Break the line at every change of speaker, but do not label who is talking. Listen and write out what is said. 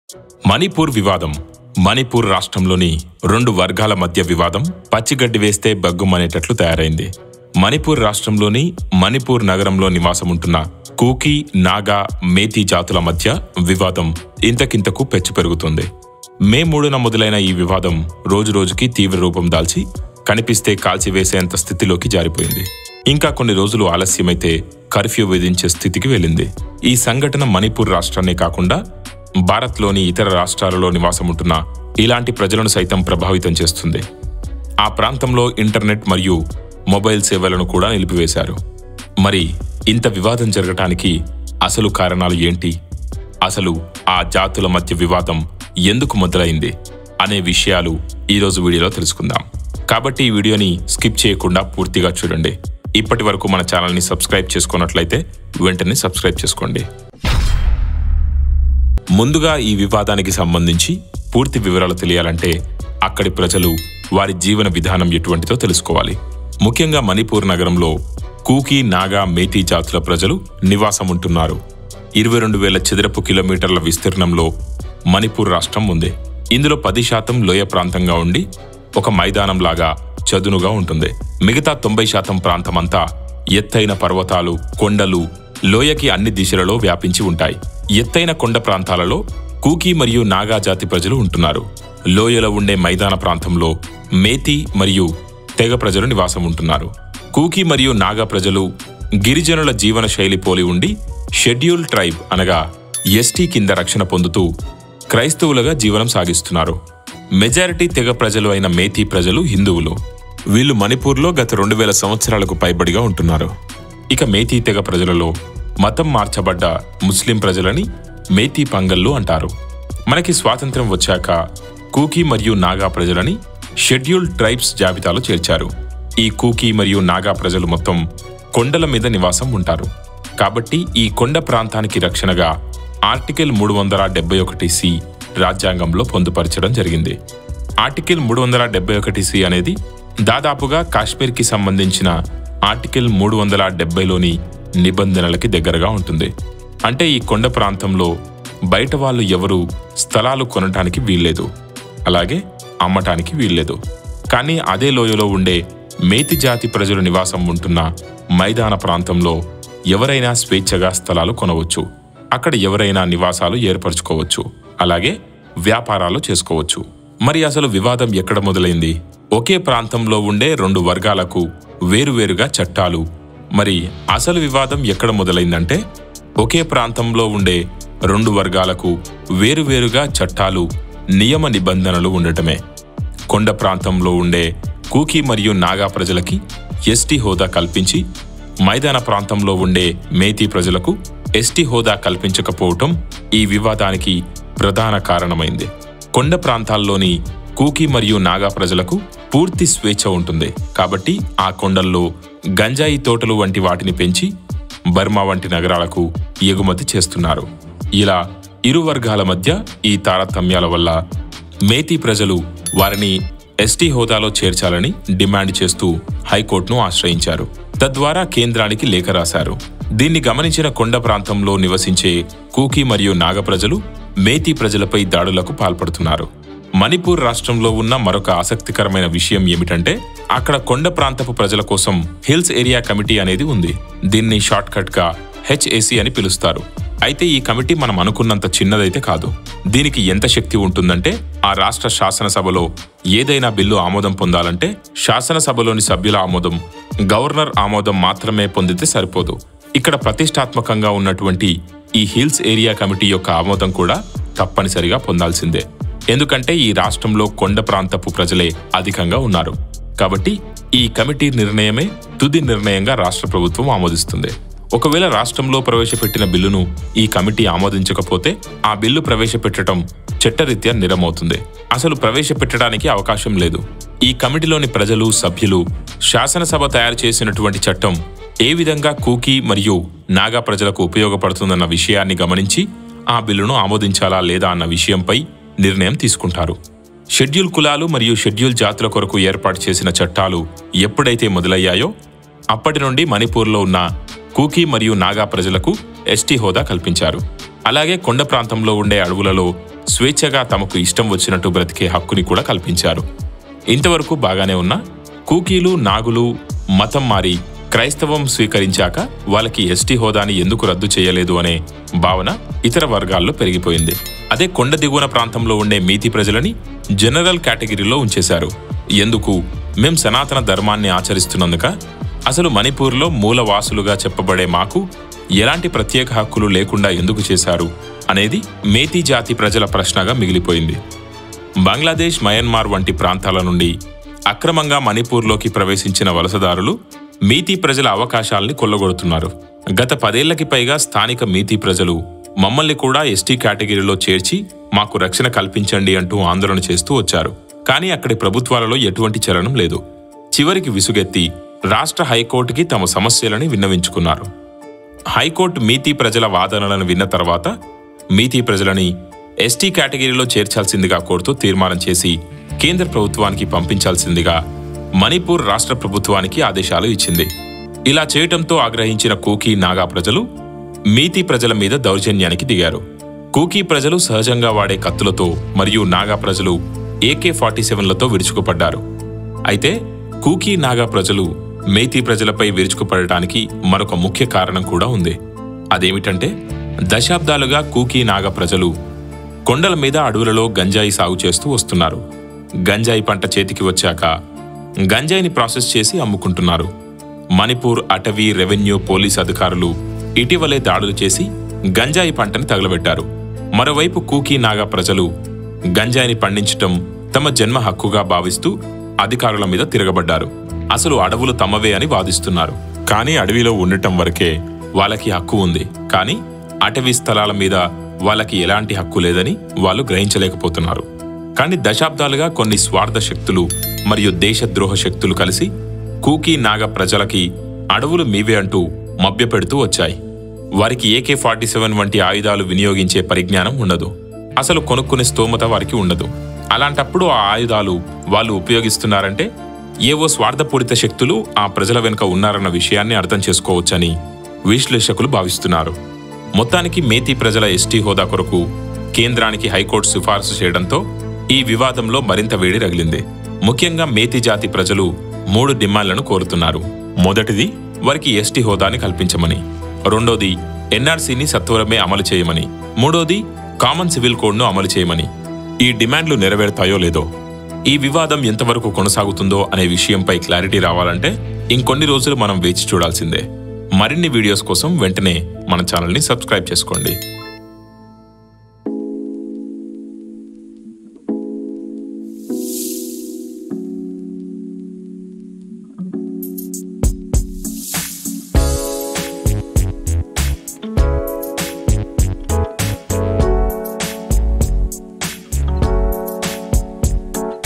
మణిపూర్ వివాదం. మణిపూర్ రాష్ట్రంలోని రెండు వర్గాల మధ్య వివాదం పచ్చిగడ్డి వేస్తే బగ్గుమనేటట్లు తయారైంది. మణిపూర్ రాష్ట్రంలోని మణిపూర్ నగరంలో నివాసముంటున్న కూకీ, నాగా, మేతి జాతుల మధ్య వివాదం ఇంతకింతకు పెచ్చు పెరుగుతుంది. మే 3న మొదలైన ఈ వివాదం రోజురోజుకి తీవ్ర రూపం దాల్చి కనిపిస్తే కాల్చివేసేంత స్థితిలోకి జారిపోయింది. ఇంకా కొన్ని రోజులు ఆలస్యమైతే కర్ఫ్యూ విధించే స్థితికి వెళ్ళింది. ఈ సంఘటన మణిపూర్ రాష్ట్రాన్నే కాకుండా భారత్లోని ఇతర రాష్ట్రాలలో నివాసముంటున్న ఇలాంటి ప్రజలను సైతం ప్రభావితం చేస్తుంది. ఆ ప్రాంతంలో ఇంటర్నెట్ మరియు మొబైల్ సేవలను కూడా నిలిపివేశారు. మరి ఇంత వివాదం జరగటానికి అసలు కారణాలు ఏంటి? అసలు ఆ జాతుల మధ్య వివాదం ఎందుకు మొదలైంది అనే విషయాలు ఈరోజు వీడియోలో తెలుసుకుందాం. కాబట్టి ఈ వీడియోని స్కిప్ చేయకుండా పూర్తిగా చూడండి. ఇప్పటి వరకు మన ఛానల్ని సబ్స్క్రైబ్ చేసుకున్నట్లయితే వెంటనే సబ్స్క్రైబ్ చేసుకోండి. ముందుగా ఈ వివాదానికి సంబంధించి పూర్తి వివరాలు తెలియాలంటే అక్కడి ప్రజలు వారి జీవన విధానం ఎటువంటిదో తెలుసుకోవాలి. ముఖ్యంగా మణిపూర్ నగరంలో కూకీ, నాగా, మేతి జాతుల ప్రజలు నివాసముంటున్నారు. 22,000 చదరపు కిలోమీటర్ల విస్తీర్ణంలో మణిపూర్ రాష్ట్రం ఉంది. ఇందులో 10% లోయ ప్రాంతంగా ఉండి ఒక మైదానంలాగా చదునుగా ఉంటుంది. మిగతా 90% ప్రాంతమంతా ఎత్తైన పర్వతాలు, కొండలు, లోయకి అన్ని దిశలలో వ్యాపించి ఉంటాయి. ఎత్తైన కొండ ప్రాంతాలలో కూకీ మరియు నాగా జాతి ప్రజలు ఉంటున్నారు. లోయలో ఉండే మైదాన ప్రాంతంలో మేతి మరియు తెగ ప్రజలు నివాసం ఉంటున్నారు. కూకీ మరియు నాగా ప్రజలు గిరిజనుల జీవన శైలి పోలి ఉండి షెడ్యూల్ ట్రైబ్ అనగా ఎస్టీ కింద రక్షణ పొందుతూ క్రైస్తవులుగా జీవనం సాగిస్తున్నారు. మెజారిటీ తెగ ప్రజలు అయిన మేతి ప్రజలు హిందువులు. వీళ్ళు మణిపూర్లో గత 2000 సంవత్సరాలకు పైబడిగా ఉంటున్నారు. ఇక మేతి తెగ ప్రజలలో మతం మార్చబడ్డ ముస్లిం ప్రజలని మేతి పంగళ్ళు అంటారు. మనకి స్వాతంత్ర్యం వచ్చాక కూకీ మరియు నాగా ప్రజలని షెడ్యూల్ ట్రైబ్స్ జాబితాలో చేర్చారు. ఈ కూకీ మరియు నాగా ప్రజలు మొత్తం కొండల మీద నివాసం ఉంటారు. కాబట్టి ఈ కొండ ప్రాంతానికి రక్షణగా ఆర్టికల్ 371C రాజ్యాంగంలో పొందుపరచడం జరిగింది. ఆర్టికల్ 371C అనేది దాదాపుగా కాశ్మీర్కి సంబంధించిన ఆర్టికల్ 370లోని నిబంధనలకి దగ్గరగా ఉంటుంది. అంటే ఈ కొండ ప్రాంతంలో బయట వాళ్ళు ఎవరూ స్థలాలు కొనటానికి వీల్లేదు, అలాగే అమ్మటానికి వీల్లేదు. కానీ అదే లోయలో ఉండే మేతి జాతి ప్రజలు నివాసం ఉంటున్న మైదాన ప్రాంతంలో ఎవరైనా స్వేచ్ఛగా స్థలాలు కొనవచ్చు. అక్కడ ఎవరైనా నివాసాలు ఏర్పరచుకోవచ్చు, అలాగే వ్యాపారాలు చేసుకోవచ్చు. మరి అసలు వివాదం ఎక్కడ మొదలైంది? ఒకే ప్రాంతంలో ఉండే రెండు వర్గాలకు వేరువేరుగా చట్టాలు. మరి అసలు వివాదం ఎక్కడ మొదలైందంటే ఒకే ప్రాంతంలో ఉండే రెండు వర్గాలకు వేరువేరుగా చట్టాలు, నియమ నిబంధనలు ఉండటమే. కొండ ప్రాంతంలో ఉండే కూకీ మరియు నాగా ప్రజలకి ఎస్టీ హోదా కల్పించి మైదాన ప్రాంతంలో ఉండే మేతి ప్రజలకు ఎస్టీ హోదా కల్పించకపోవటం ఈ వివాదానికి ప్రధాన కారణమైంది. కొండ ప్రాంతాల్లోని కూకీ మరియు నాగా ప్రజలకు పూర్తి స్వేచ్ఛ ఉంటుంది. కాబట్టి ఆ కొండల్లో గంజాయి తోటలు వంటి వాటిని పెంచి బర్మా వంటి నగరాలకు ఎగుమతి చేస్తున్నారు. ఇలా ఇరు వర్గాల మధ్య ఈ తారతమ్యాల వల్ల మేతి ప్రజలు వారిని ఎస్టీ హోదాలో చేర్చాలని డిమాండ్ చేస్తూ హైకోర్టును ఆశ్రయించారు. తద్వారా కేంద్రానికి లేఖ రాశారు. దీన్ని గమనించిన కొండ ప్రాంతంలో నివసించే కూకీ మరియు నాగ ప్రజలు మేతి ప్రజలపై దాడులకు పాల్పడుతున్నారు. మణిపూర్ రాష్ట్రంలో ఉన్న మరొక ఆసక్తికరమైన విషయం ఏమిటంటే అక్కడ కొండ ప్రాంతపు ప్రజల కోసం హిల్స్ ఏరియా కమిటీ అనేది ఉంది. దీన్ని షార్ట్ కట్ గా HAC అని పిలుస్తారు. అయితే ఈ కమిటీ మనం అనుకున్నంత చిన్నదైతే కాదు. దీనికి ఎంత శక్తి ఉంటుందంటే ఆ రాష్ట్ర శాసనసభలో ఏదైనా బిల్లు ఆమోదం పొందాలంటే శాసనసభలోని సభ్యుల ఆమోదం, గవర్నర్ ఆమోదం మాత్రమే పొందితే సరిపోదు. ఇక్కడ ప్రతిష్టాత్మకంగా ఉన్నటువంటి ఈ హిల్స్ ఏరియా కమిటీ యొక్క ఆమోదం కూడా తప్పనిసరిగా పొందాల్సిందే. ఎందుకంటే ఈ రాష్ట్రంలో కొండ ప్రాంతపు ప్రజలే అధికంగా ఉన్నారు. కాబట్టి ఈ కమిటీ నిర్ణయమే తుది నిర్ణయంగా రాష్ట్ర ప్రభుత్వం ఆమోదిస్తుంది. ఒకవేళ రాష్ట్రంలో ప్రవేశపెట్టిన బిల్లును ఈ కమిటీ ఆమోదించకపోతే ఆ బిల్లు ప్రవేశపెట్టడం చట్టరీత్యా నేరమవుతుంది. అసలు ప్రవేశపెట్టడానికి అవకాశం లేదు. ఈ కమిటీలోని ప్రజలు, సభ్యులు శాసనసభ తయారు చేసినటువంటి చట్టం ఏ విధంగా కూకీ మరియు నాగా ప్రజలకు ఉపయోగపడుతుందన్న విషయాన్ని గమనించి ఆ బిల్లును ఆమోదించాలా లేదా అన్న విషయంపై నిర్ణయం తీసుకుంటారు. షెడ్యూల్ కులాలు మరియు షెడ్యూల్ జాతుల కొరకు ఏర్పాటు చేసిన చట్టాలు ఎప్పుడైతే మొదలయ్యాయో అప్పటి నుండి మణిపూర్లో ఉన్న కూకీ మరియు నాగా ప్రజలకు ఎస్టీ హోదా కల్పించారు. అలాగే కొండ ప్రాంతంలో ఉండే అడవులలో స్వేచ్ఛగా తమకు ఇష్టం వచ్చినట్టు బ్రతికే హక్కుని కూడా కల్పించారు. ఇంతవరకు బాగానే ఉన్న కూకీలు, నాగులు మతం మారి క్రైస్తవం స్వీకరించాక వాళ్ళకి ఎస్టీ హోదాని ఎందుకు రద్దు చేయలేదు అనే భావన ఇతర వర్గాల్లో పెరిగిపోయింది. అదే కొండ దిగువన ప్రాంతంలో ఉండే మీతి ప్రజలని జనరల్ కేటగిరీలో ఉంచేశారు. ఎందుకు? మేం సనాతన ధర్మాన్ని ఆచరిస్తున్నందుక? అసలు మణిపూర్లో మూలవాసులుగా చెప్పబడే మాకు ఎలాంటి ప్రత్యేక హక్కులు లేకుండా ఎందుకు చేశారు అనేది మేతి జాతి ప్రజల ప్రశ్నగా మిగిలిపోయింది. బంగ్లాదేశ్, మయన్మార్ వంటి ప్రాంతాల నుండి అక్రమంగా మణిపూర్లోకి ప్రవేశించిన వలసదారులు మీతి ప్రజల అవకాశాల్ని కొల్లగొడుతున్నారు. గత 10 ఏళ్లకి పైగా స్థానిక మీతి ప్రజలు మమ్మల్ని కూడా ఎస్టీ కేటగిరీలో చేర్చి మాకు రక్షణ కల్పించండి అంటూ ఆందోళన చేస్తూ వచ్చారు. కానీ అక్కడి ప్రభుత్వాలలో ఎటువంటి చలనం లేదు. చివరికి విసుగెత్తి రాష్ట్ర హైకోర్టుకి తమ సమస్యలని విన్నవించుకున్నారు. హైకోర్టు మీతి ప్రజల వాదనలను విన్న తర్వాత మీతి ప్రజలని ఎస్టీ కేటగిరీలో చేర్చాల్సిందిగా కోరుతూ తీర్మానం చేసి కేంద్ర ప్రభుత్వానికి పంపించాల్సిందిగా మణిపూర్ రాష్ట్ర ప్రభుత్వానికి ఆదేశాలు ఇచ్చింది. ఇలా చేయటంతో ఆగ్రహించిన కూకీ, నాగా ప్రజలు మీతి ప్రజల మీద దౌర్జన్యానికి దిగారు. కూకీ ప్రజలు సహజంగా వాడే కత్తులతో మరియు నాగా ప్రజలు AK-47లతో విరుచుకుపడ్డారు. అయితే కూకీ, నాగా ప్రజలు మేతి ప్రజలపై విరుచుకుపడటానికి మరొక ముఖ్య కారణం కూడా ఉంది. అదేమిటంటే దశాబ్దాలుగా కూకీ, నాగా ప్రజలు కొండల మీద, అడవులలో గంజాయి సాగు చేస్తూ వస్తున్నారు. గంజాయి పంట చేతికి వచ్చాక గంజాయిని ప్రాసెస్ చేసి అమ్ముకుంటున్నారు. మణిపూర్ అటవీ, రెవెన్యూ, పోలీస్ అధికారులు ఇటీవలే దాడులు చేసి గంజాయి పంటని తగలబెట్టారు. మరోవైపు కూకీ, నాగా ప్రజలు గంజాయిని పండించటం తమ జన్మ హక్కుగా భావిస్తూ అధికారుల మీద తిరగబడ్డారు. అసలు అడవులు తమవే అని వాదిస్తున్నారు. కానీ అడవిలో ఉండటం వరకే వాళ్ళకి హక్కు ఉంది. కానీ అటవీ స్థలాల మీద వాళ్ళకి ఎలాంటి హక్కు లేదని వాళ్ళు గ్రహించలేకపోతున్నారు. కానీ దశాబ్దాలుగా కొన్ని స్వార్థ శక్తులు మరియు దేశద్రోహ శక్తులు కలిసి కూకీ, నాగా ప్రజలకి అడవులు మీవే అంటూ మభ్యపెడుతూ వచ్చాయి. వారికి AK-47 వంటి ఆయుధాలు వినియోగించే పరిజ్ఞానం ఉండదు. అసలు కొనుక్కునే స్తోమత వారికి ఉండదు. అలాంటప్పుడు ఆ ఆయుధాలు వాళ్ళు ఉపయోగిస్తున్నారంటే ఏవో స్వార్థపూరిత శక్తులు ఆ ప్రజల వెనుక ఉన్నారన్న విషయాన్ని అర్థం చేసుకోవచ్చని విశ్లేషకులు భావిస్తున్నారు. మొత్తానికి మేతి ప్రజల ఎస్టీ హోదా కొరకు కేంద్రానికి హైకోర్టు సిఫార్సు చేయడంతో ఈ వివాదంలో మరింత వేడి రగిలింది. ముఖ్యంగా మేతి జాతి ప్రజలు 3 డిమాండ్లను కోరుతున్నారు. మొదటిది వారికి ఎస్టీ హోదాని కల్పించమని, రెండోది NRCని సత్వరమే అమలు చేయమని, మూడోది కామన్ సివిల్ కోడ్ను అమలు చేయమని. ఈ డిమాండ్లు నెరవేరుతాయో లేదో, ఈ వివాదం ఎంతవరకు కొనసాగుతుందో అనే విషయంపై క్లారిటీ రావాలంటే ఇంకొన్ని రోజులు మనం వేచి చూడాల్సిందే. మరిన్ని వీడియోస్ కోసం వెంటనే మన ఛానల్ని సబ్స్క్రైబ్ చేసుకోండి.